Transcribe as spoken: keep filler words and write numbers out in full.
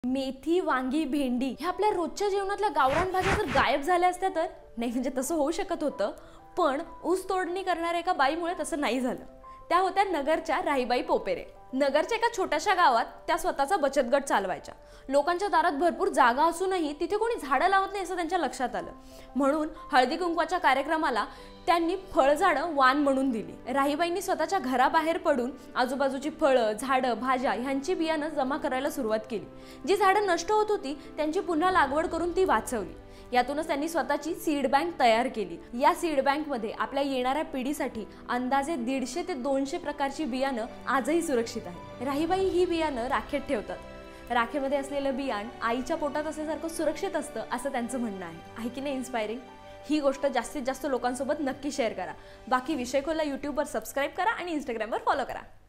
मेथी, वांगी, भेंडी ह्या आपल्या रोजच्या जेवणातल्या गावरान भाज्या जर गायब झाल्या असत्या तर नाही, म्हणजे तसं होऊ शकत होतं, पण ऊस तोडणी करणाऱ्या एका बाईमुळे तसं नाही झालं। त्या होत्या नगरच्या राहीबाई पोपेरे। नगरच्या एका छोट्याशा गावात त्या स्वतःचा बचत गट चालवायच्या। लोकांच्या दारात भरपूर जागा असूनही तिथे कोणी झाडं लावत नाही असं त्यांच्या लक्षात आलं, म्हणून हळदी कुंकवाच्या कार्यक्रमाला त्यांनी फळझाडं वाण म्हणून दिली। राहीबाईंनी स्वतःच्या घराबाहेर पडून आजूबाजूची फळं, झाडं, भाज्या ह्यांची बियाणं जमा करायला सुरुवात केली। जी झाडं नष्ट होत होती त्यांची पुन्हा लागवड करून ती वाचवली। यातूनच त्यांनी स्वतःची सीड बँक तयार केली। या सीड बँक मध्ये आपल्या येणाऱ्या पिढीसाठी अंदाजे दीडशे ते दोनशे प्रकारची बियाणं आजही सुरक्षित आहे। राहीबाई ही बियाणं राखेत ठेवतात। राखेमध्ये असलेलं बियाण आईच्या पोटात असल्यासारखं सुरक्षित असतं असं त्यांचं म्हणणं आहे। आहे की नाही इन्स्पायरिंग? ही गोष्ट जास्तीत जास्त लोकांसोबत नक्की शेअर करा। बाकी विषय खोलला यूट्यूबवर सबस्क्राइब करा आणि इंस्टाग्रामवर फॉलो करा।